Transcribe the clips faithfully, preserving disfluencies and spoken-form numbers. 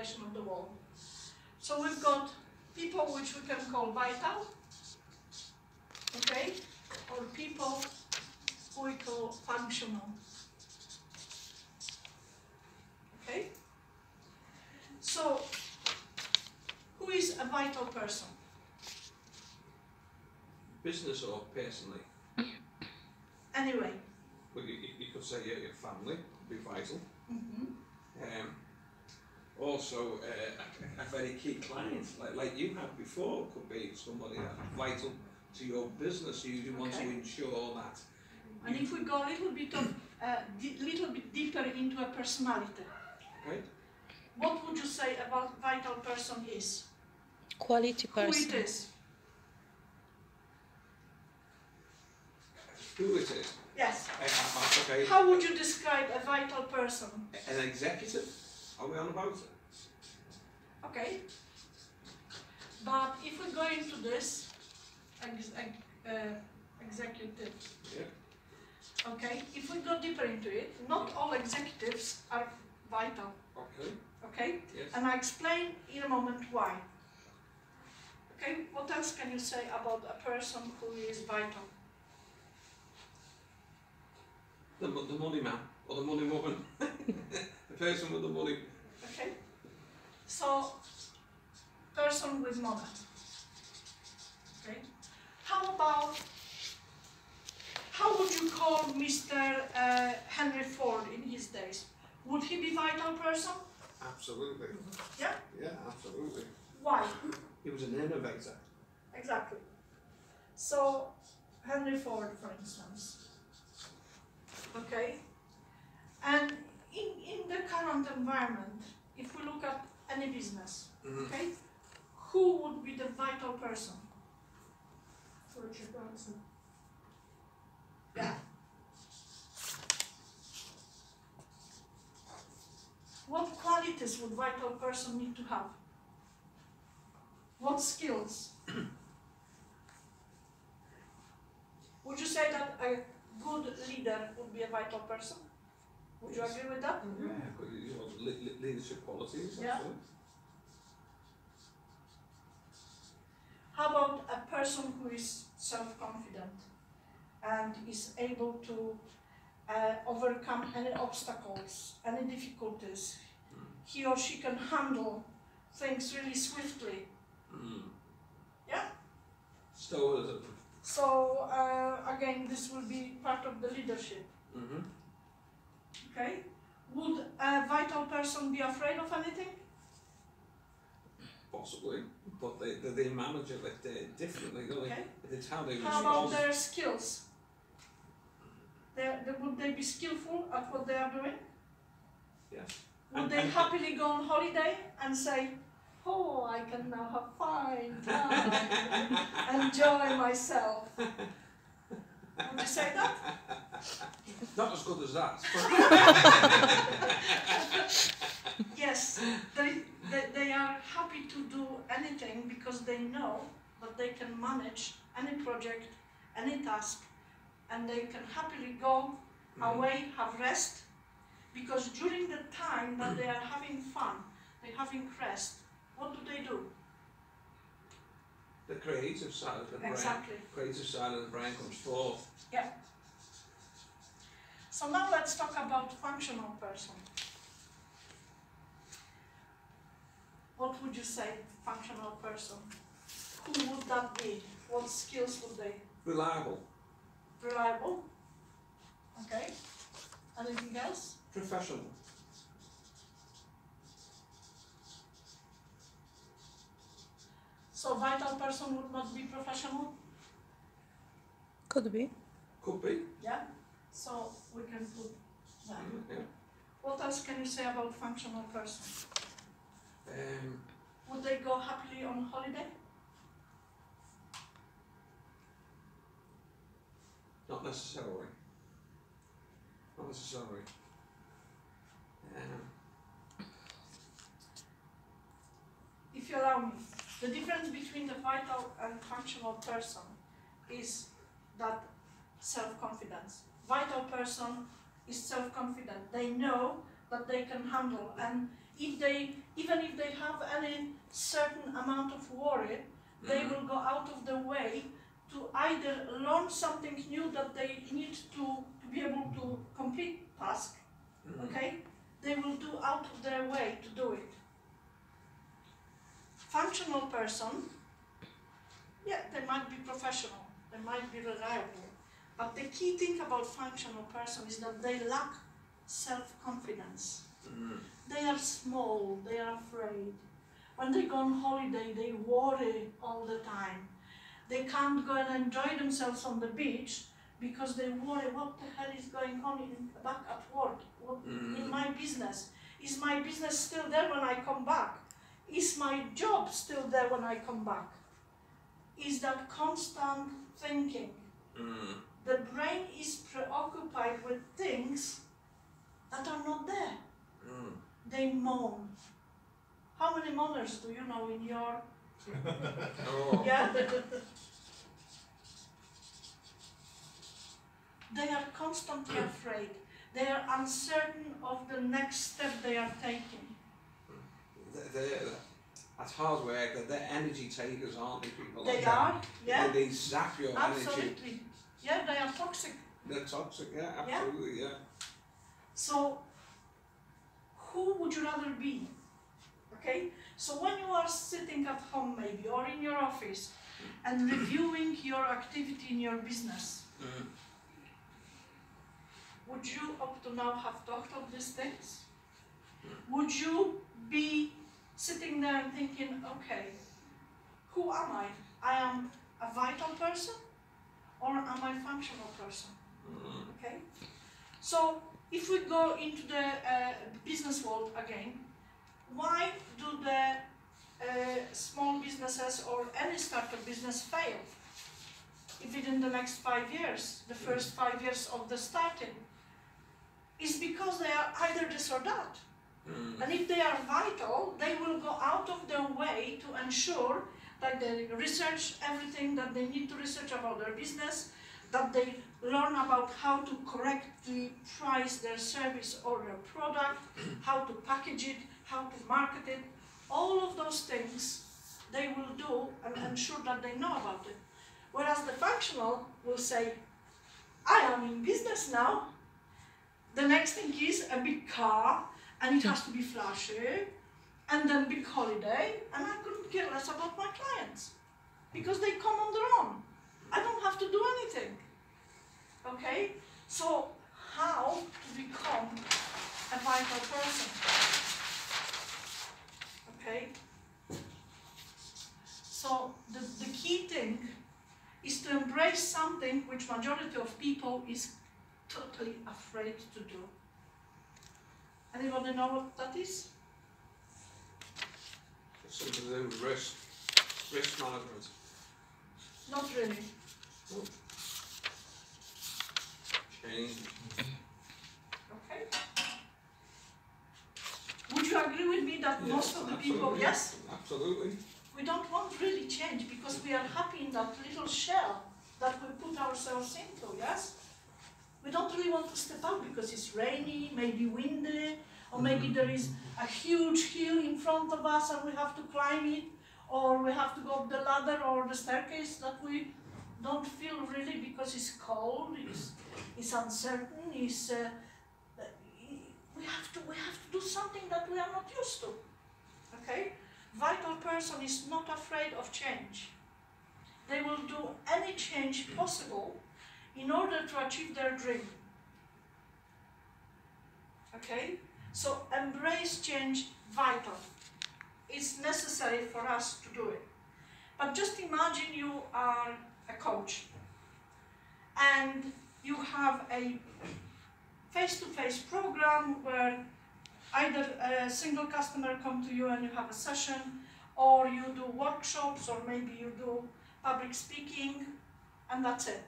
population of the world. So we've got people which we can call vital, okay, or people who we call functional, okay. So who is a vital person? Business or personally? Anyway. Well, you, you could say your, your family would be vital. Mm-hmm. Um, also, uh, a, a very key client, like, like you had before, could be somebody that's vital to your business. You, you want Okay. to ensure that. And if we go a little bit of, uh, di little bit deeper into a personality, Okay. what would you say about vital person is? Quality person. Who it is? Who it is? Yes. Uh, okay. How would you describe a vital person? An executive? Are we on about it? Okay. But if we go into this, ex ex uh, executive. Yeah. Okay. If we go deeper into it, not all executives are vital. Okay. Okay. Yes. And I explain in a moment why. Okay. What else can you say about a person who is vital? The, the money man or the money woman. The person with the money. Okay. So, person with money. Okay. How about, how would you call Mister Uh, Henry Ford in his days? Would he be vital person? Absolutely. Yeah? Yeah, absolutely. Why? He was an innovator. Exactly. So, Henry Ford, for instance. Okay. And in, in the current environment, if we look at any business, Mm-hmm. okay, who would be the vital person? Yeah. What qualities would vital person need to have? What skills? Would you say that a good leader would be a vital person? Would you agree with that? Yeah, but you know, le le leadership qualities. Yeah. Absolutely. How about a person who is self-confident and is able to uh, overcome any obstacles, any difficulties? Mm. He or she can handle things really swiftly. Mm. Yeah? Stoic. So, uh, again, this will be part of the leadership. Mm-hmm. Okay? Would a vital person be afraid of anything? Possibly, but they, they, they manage it like they differently, don't they? Okay. It's how they How about respond. their skills? They're, they, would they be skillful at what they are doing? Yes. Would And- they and- happily go on holiday and say, oh, I can now have fine time, enjoy myself? Would you say that? Not as good as that. Yes, they, they, they are happy to do anything because they know that they can manage any project, any task, and they can happily go away, have rest, because during the time that they are having fun, they're having rest, what do they do? The creative side of the brain. Exactly. Creative side of the brain comes forth. Yeah. So now let's talk about functional person. What would you say, functional person? Who would that be? What skills would they? Reliable. Reliable. Okay. Anything else? Professional. So vital person would not be professional? Could be. Could be. Yeah. So we can put that. Mm, yeah. What else can you say about functional person? Um, Would they go happily on holiday? not necessarily. Not necessarily. Um, If you allow me, the difference between the vital and functional person is that self-confidence. Vital person is self-confident. They know that they can handle, and if they, even if they have any certain amount of worry, they Mhm. will go out of their way to either learn something new that they need to, to be able to complete task, Mhm. okay? They will do out of their way to do it. Functional person, yeah, they might be professional, they might be reliable, but the key thing about functional person is that they lack self-confidence. Mhm. They are small, they are afraid. When they go on holiday, they worry all the time. They can't go and enjoy themselves on the beach because they worry what the hell is going on in, back at work, what, Mhm. in my business. Is my business still there when I come back? Is my job still there when I come back? Is that constant thinking. Mhm. The brain is preoccupied with things that are not there. Mhm. They moan. How many moaners do you know in your... Oh. Yeah? They are constantly afraid. They are uncertain of the next step they are taking. They're, they're, at hard work, they're, they're energy takers, aren't they, people like They that? are, yeah, They, they zap your energy. absolutely. Yeah, they are toxic. They're toxic, yeah, Yeah. absolutely, yeah. So, who would you rather be? Okay? So when you are sitting at home maybe, or in your office, and reviewing your activity in your business, Mhm. would you up to now have thought of these things? Would you be sitting there and thinking, okay, who am I? I am a vital person, or am I a functional person? Mhm. Okay? So if we go into the uh, business world again, why do the uh, small businesses or any startup business fail? If it in the next five years, the first five years of the starting, is because they are either this or that. Mhm. And if they are vital, they will go out of their way to ensure that they research everything that they need to research about their business, that they learn about how to correctly price their service or their product, how to package it, how to market it. All of those things they will do and ensure that they know about it. Whereas the functional will say, I am in business now. The next thing is a big car, and it has to be flashy, and then big holiday, and I couldn't care less about my clients because they come on their own. I don't have to do anything. Okay? So, how to become a vital person? Okay? So, the, the key thing is to embrace something which majority of people is totally afraid to do. Anybody know what that is? It's something to do with risk, risk management. Not really. Change. Okay. Would you agree with me that Yeah, most of the people, absolutely. yes, Absolutely. we don't want really change because we are happy in that little shell that we put ourselves into, yes? We don't really want to step out because it's rainy, maybe windy, or maybe there is a huge hill in front of us and we have to climb it, or we have to go up the ladder or the staircase that we don't feel really because it's cold, it's, it's uncertain, it's, uh, we have to we have to do something that we are not used to. Okay? Vital person is not afraid of change. They will do any change possible in order to achieve their dream. Okay? So embrace change, vital. It's necessary for us to do it. But just imagine you are a coach and you have a face-to-face program where either a single customer come to you and you have a session, or you do workshops, or maybe you do public speaking, and that's it.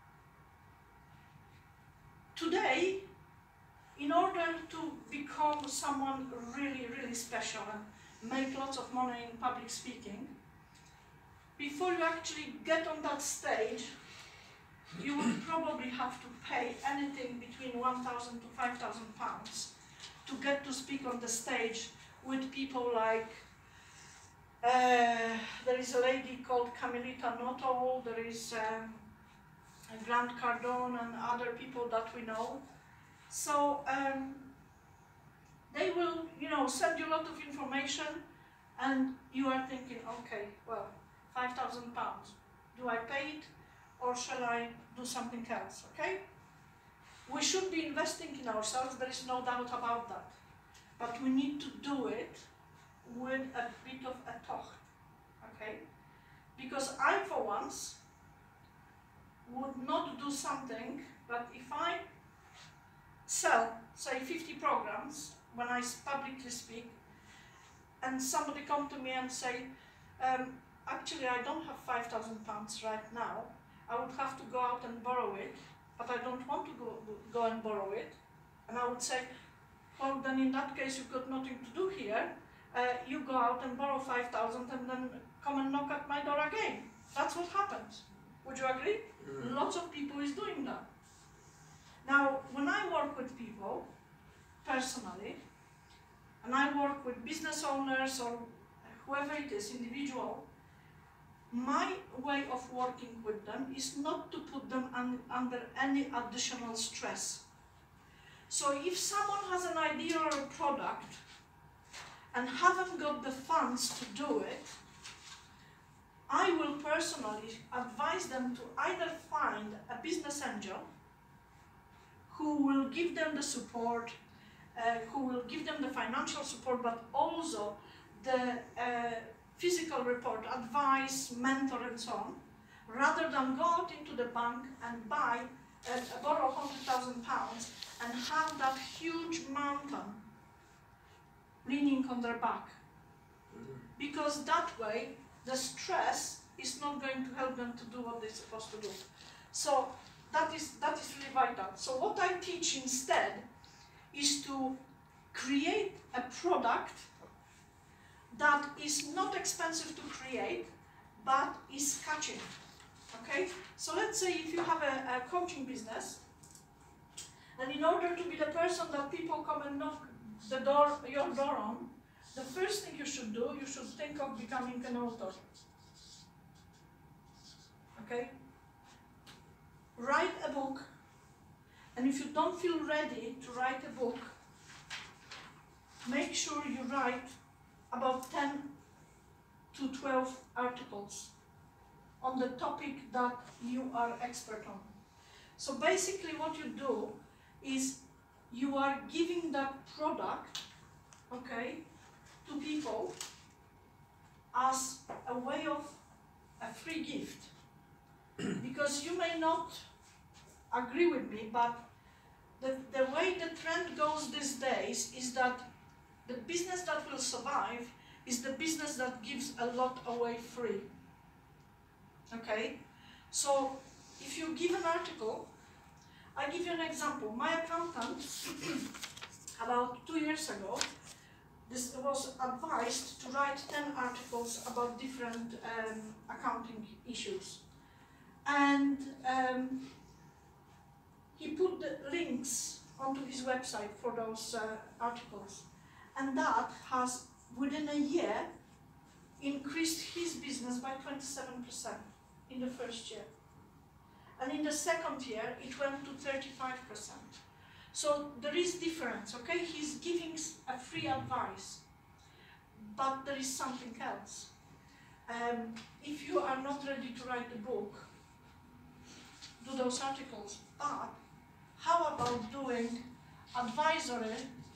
Today, in order to become someone really, really special and make lots of money in public speaking, before you actually get on that stage, you will probably have to pay anything between one thousand to five thousand pounds to get to speak on the stage with people like, uh, there is a lady called Camilita Noto, there is um, Grant Cardone and other people that we know. So um, they will, you know, send you a lot of information and you are thinking, okay, well, five thousand pounds, do I pay it or shall I do something else, okay? We should be investing in ourselves, there is no doubt about that. But we need to do it with a bit of a thought, okay? Because I, for once, would not do something, but if I sell, say, fifty programs, when I publicly speak, and somebody come to me and say, um, actually I don't have five thousand pounds right now, I would have to go out and borrow it, but I don't want to go, go and borrow it, and I would say, well then in that case you've got nothing to do here, uh, you go out and borrow five thousand and then come and knock at my door again. That's what happens. Would you agree? Mm. Lots of people is doing that. Now, when I work with people, personally, and I work with business owners or whoever it is, individual, my way of working with them is not to put them un under any additional stress. So if someone has an idea or a product and haven't got the funds to do it, I will personally advise them to either find a business angel who will give them the support, uh, who will give them the financial support, but also the uh, physical report, advice, mentor, and so on, rather than go out into the bank and buy, uh, borrow one hundred thousand pounds and have that huge mountain leaning on their back. Mm-hmm. Because that way, the stress is not going to help them to do what they're supposed to do. So that is, that is really vital. So what I teach instead is to create a product that is not expensive to create, but is catching, okay? So let's say if you have a, a coaching business, and in order to be the person that people come and knock the door, your door on, the first thing you should do, you should think of becoming an author. Okay? Write a book, and if you don't feel ready to write a book, make sure you write about ten to twelve articles on the topic that you are expert on. So basically what you do is you are giving that product, okay, to people as a way of a free gift. Because you may not agree with me, but the, the way the trend goes these days is that the business that will survive is the business that gives a lot away free. Okay? So if you give an article, I give you an example. My accountant, about two years ago, this was advised to write ten articles about different um, accounting issues. And um, he put the links onto his website for those uh, articles. And that has, within a year, increased his business by twenty-seven percent in the first year. And in the second year, it went to thirty-five percent. So there is difference, okay? He's giving a free advice, but there is something else. Um, if you are not ready to write the book, do those articles, but how about doing advisory,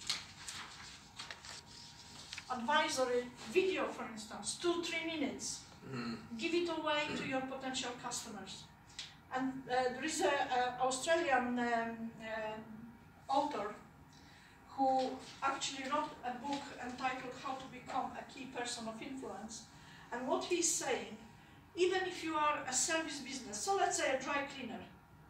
advisory video, for instance, two, three minutes, mm. give it away to your potential customers. And uh, there is an Australian um, uh, author who actually wrote a book entitled How to Become a Key Person of Influence. And what he's saying, even if you are a service business, so let's say a dry cleaner,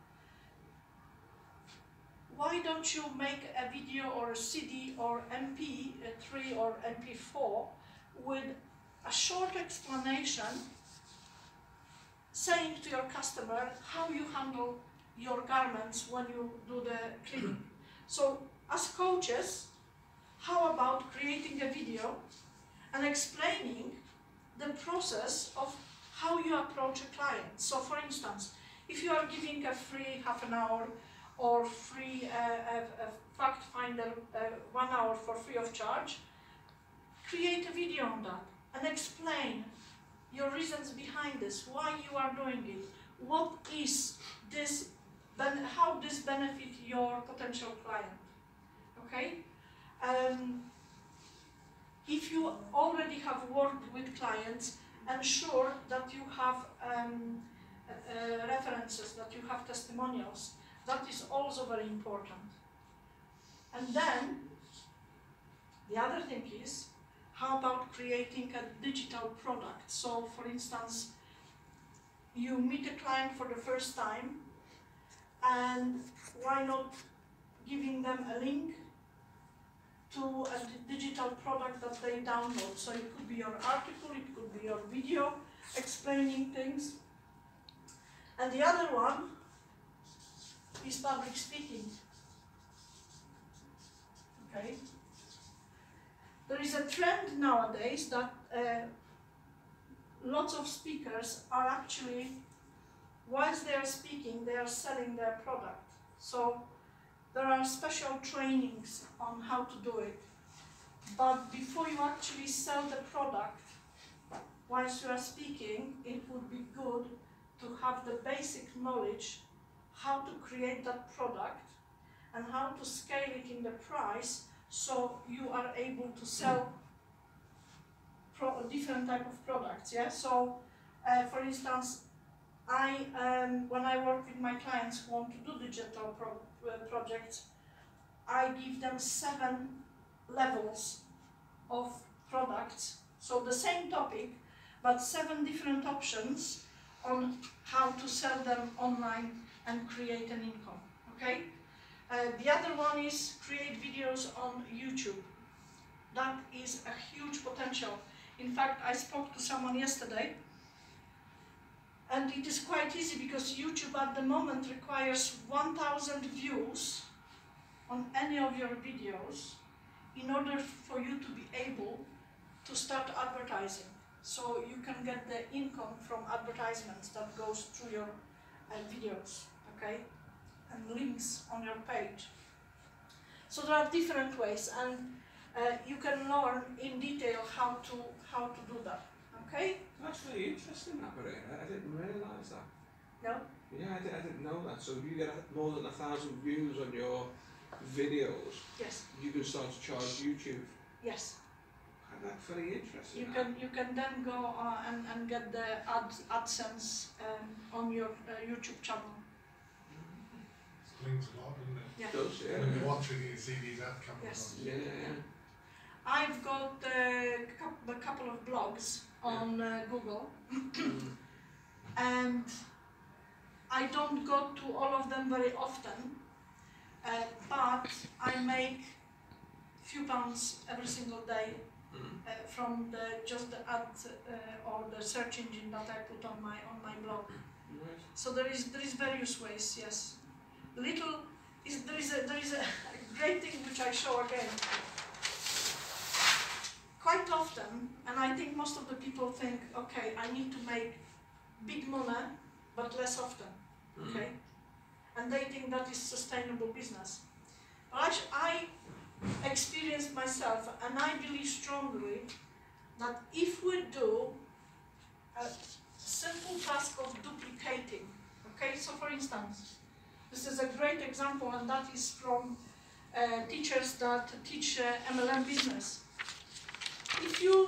why don't you make a video or a C D or M P three or M P four with a short explanation saying to your customer how you handle your garments when you do the cleaning. So as coaches, how about creating a video and explaining the process of how you approach a client. So for instance, if you are giving a free half an hour or free uh, a, a fact finder uh, one hour for free of charge, create a video on that and explain your reasons behind this, why you are doing it, what is this, ben how this benefit your potential client, okay? Um, if you already have worked with clients, ensure that you have um, uh, references, that you have testimonials. That is also very important. And then, the other thing is, how about creating a digital product? So, for instance, you meet a client for the first time, and why not giving them a link to a digital product that they download? So it could be your article, it could be your video explaining things. And the other one is public speaking. Okay. There is a trend nowadays that uh, lots of speakers are actually, whilst they are speaking, they are selling their product. So there are special trainings on how to do it. But before you actually sell the product, whilst you are speaking, it would be good to have the basic knowledge how to create that product and how to scale it in the price so you are able to sell pro different type of products. Yeah. So, uh, for instance, I um, when I work with my clients who want to do digital pro uh, projects, I give them seven levels of products. So the same topic, but seven different options on how to sell them online and create an income. Okay. Uh, the other one is create videos on YouTube. That is a huge potential. In fact, I spoke to someone yesterday, and it is quite easy because YouTube at the moment requires one thousand views on any of your videos in order for you to be able to start advertising. So you can get the income from advertisements that goes through your uh, videos, okay? And links on your page. So there are different ways, and uh, you can learn in detail how to how to do that. Okay? That's very interesting, that, Marina. I didn't realise that. No? Yeah, I, did, I didn't know that. So if you get a, more than a thousand views on your videos, Yes. you can start to charge YouTube. Yes. And that's very interesting. You that. can you can then go uh, and and get the ad AdSense um, on your uh, YouTube channel. Explains a lot, doesn't it? Yeah. It does, yeah. When you watch it, you see these ads coming Yes. on. Yeah, yeah. I've got uh, a couple of blogs on uh, Google, Mm. and I don't go to all of them very often, uh, but I make few pounds every single day Mm. uh, from the just the ad uh, or the search engine that I put on my on my blog. Right. So there is there is various ways. Yes, little is there is a there is a great thing which I show again. Quite often, and I think most of the people think, okay, I need to make big money, but less often, okay? And they think that is sustainable business. But I, I experienced myself, and I believe strongly that if we do a simple task of duplicating, okay? So for instance, this is a great example, and that is from uh, teachers that teach uh, M L M business. If you,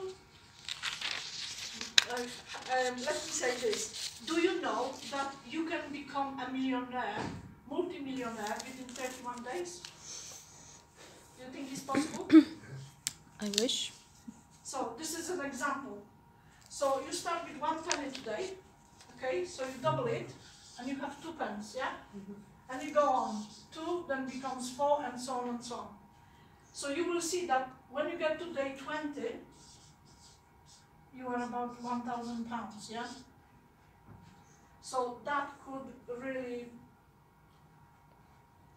uh, um, let me say this, do you know that you can become a millionaire, multi-millionaire within thirty-one days? Do you think it's possible? Yes. I wish. So this is an example. So you start with one penny today, okay, so you double it, and you have two pence, yeah? And you go on, two then becomes four, and so on and so on. So you will see that when you get to day twenty, you are about one thousand pounds, yeah? So that could really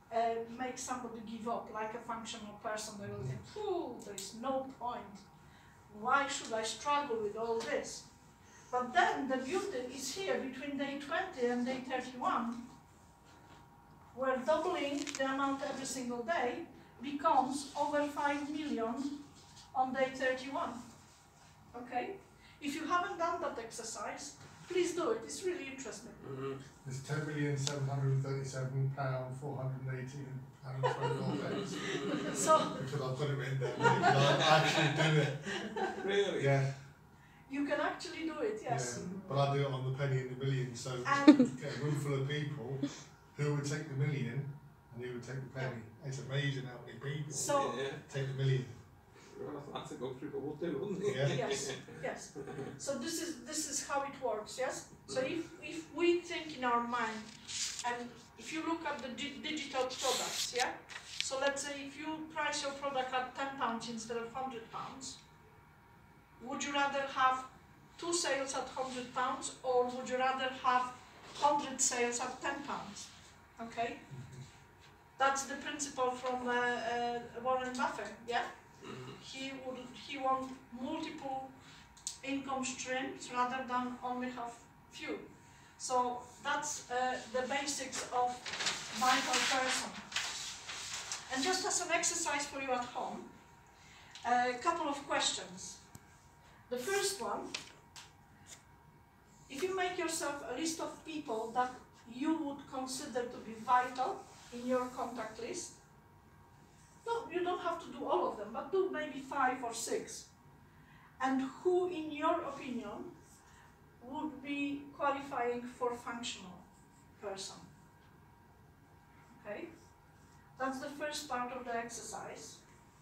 uh, make somebody give up, like a functional person. They will think, "Ooh, there is no point. Why should I struggle with all this?" But then the beauty is here between day twenty and day thirty-one, where doubling the amount every single day becomes over five million on day thirty-one. Okay? If you haven't done that exercise, please do it. It's really interesting. Mm-hmm. There's ten million seven hundred thirty-seven pound four hundred eighteen pound twenty-one pence. So Because I've got it written down. Because I actually do it. Really? Yeah. you can actually do it, yes. Yeah. But I do it on the penny and the million. So And you get a room full of people who would take the million and who would take the penny. It's amazing how many people so, Yeah. take the million. Well, that's a good people would do, wouldn't they? Yeah. yes, yes. So this is this is how it works, yes? So if, if we think in our mind, and if you look at the di digital products, yeah? So let's say if you price your product at ten pounds instead of one hundred pounds, would you rather have two sales at one hundred pounds, or would you rather have one hundred sales at ten pounds? Okay? That's the principle from uh, uh, Warren Buffett, yeah? Mhm. He would he want multiple income streams rather than only have few. So that's uh, the basics of vital person. And just as an exercise for you at home, a couple of questions. The first one: if you make yourself a list of people that you would consider to be vital in your contact list. No, you don't have to do all of them, but do maybe five or six. And who, in your opinion, would be qualifying for functional person? Okay? That's the first part of the exercise.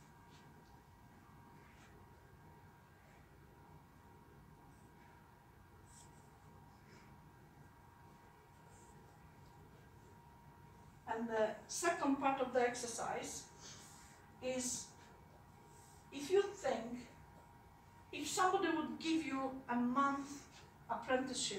And the second part of the exercise is, if you think, if somebody would give you a month apprenticeship,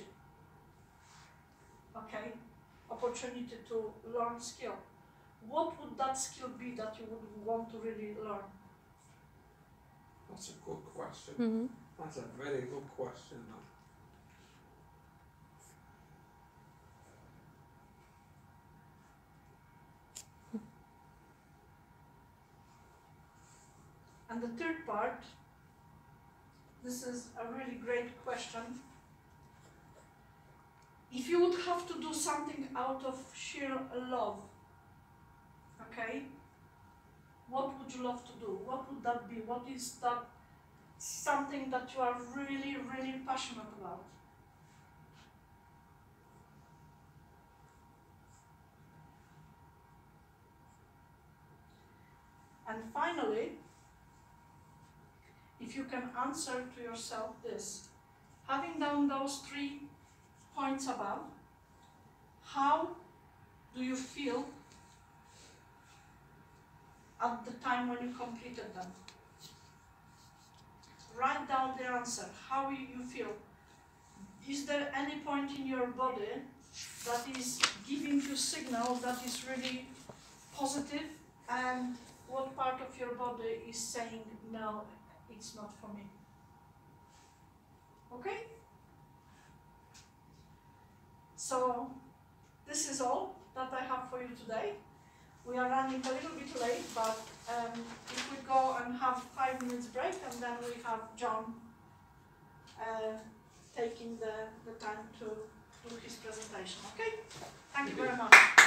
okay, opportunity to learn skill, what would that skill be that you would want to really learn? That's a good question. Mm-hmm. That's a very good question. That. And the third part, this is a really great question. If you would have to do something out of sheer love, okay, what would you love to do? What would that be? What is that something that you are really, really passionate about? And finally, if you can answer to yourself this, having done those three points above, how do you feel at the time when you completed them? Write down the answer. How you feel. Is there any point in your body that is giving you signal that is really positive, and what part of your body is saying, no, it's not for me? Okay? So, this is all that I have for you today. We are running a little bit late, but um, if we go and have five minutes break, and then we have John uh, taking the, the time to do his presentation. Okay? Thank you very much.